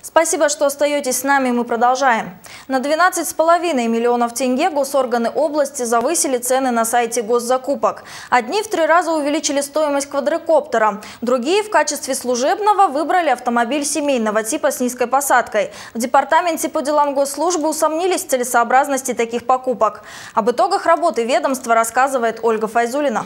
Спасибо, что остаетесь с нами, мы продолжаем. На 12,5 миллионов тенге госорганы области завысили цены на сайте госзакупок. Одни в 3 раза увеличили стоимость квадрокоптера, другие в качестве служебного выбрали автомобиль семейного типа с низкой посадкой. В департаменте по делам госслужбы усомнились в целесообразности таких покупок. Об итогах работы ведомства рассказывает Ольга Файзулина.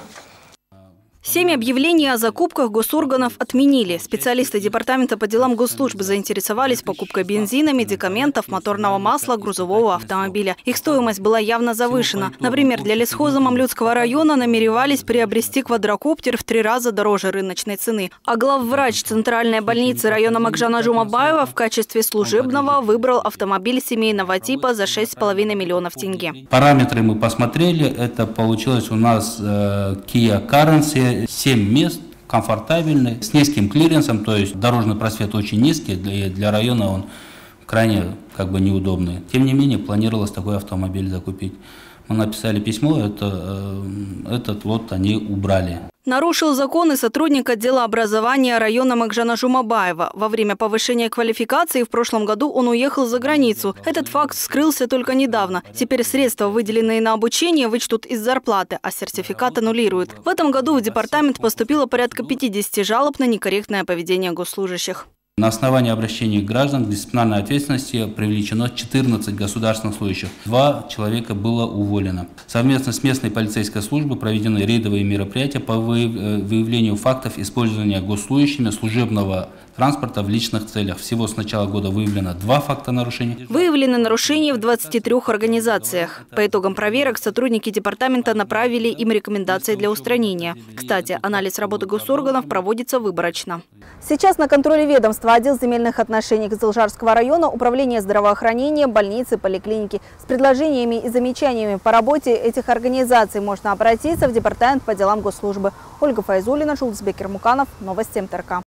7 объявлений о закупках госорганов отменили. Специалисты департамента по делам госслужбы заинтересовались покупкой бензина, медикаментов, моторного масла, грузового автомобиля. Их стоимость была явно завышена. Например, для лесхоза Мамлютского района намеревались приобрести квадрокоптер в 3 раза дороже рыночной цены. А главврач Центральной больницы района Макжана Жумабаева в качестве служебного выбрал автомобиль семейного типа за 6,5 миллионов тенге. Параметры мы посмотрели. Это получилось у нас Kia Carens. 7 мест, комфортабельный, с низким клиренсом, то есть дорожный просвет очень низкий, для района он крайне неудобный. Тем не менее, планировалось такой автомобиль закупить. Мы написали письмо, этот лот они убрали. Нарушил закон и сотрудник отдела образования района Макжана Жумабаева. Во время повышения квалификации в прошлом году он уехал за границу. Этот факт вскрылся только недавно. Теперь средства, выделенные на обучение, вычтут из зарплаты, а сертификат аннулируют. В этом году в департамент поступило порядка 50 жалоб на некорректное поведение госслужащих. На основании обращений граждан к дисциплинарной ответственности привлечено 14 государственных служащих. 2 человека было уволено. Совместно с местной полицейской службой проведены рейдовые мероприятия по выявлению фактов использования госслужащими служебного транспорта в личных целях. Всего с начала года выявлено 2 факта нарушений. Выявлены нарушения в 23 организациях. По итогам проверок сотрудники департамента направили им рекомендации для устранения. Кстати, анализ работы госорганов проводится выборочно. Сейчас на контроле ведомства отдел земельных отношений Кызылжарского района, управление здравоохранения, больницы, поликлиники. С предложениями и замечаниями по работе этих организаций можно обратиться в департамент по делам госслужбы. Ольга Файзулина, Жулсбекер Муканов, новости МТРК.